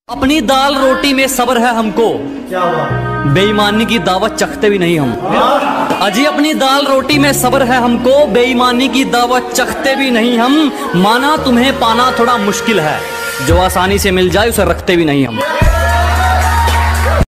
अपनी दाल रोटी में सब्र है हमको, क्या हुआ? बेईमानी की दावत चखते भी नहीं हम। अजी अपनी दाल रोटी में सब्र है हमको, बेईमानी की दावत चखते भी नहीं हम। माना तुम्हें पाना थोड़ा मुश्किल है, जो आसानी से मिल जाए उसे रखते भी नहीं हम।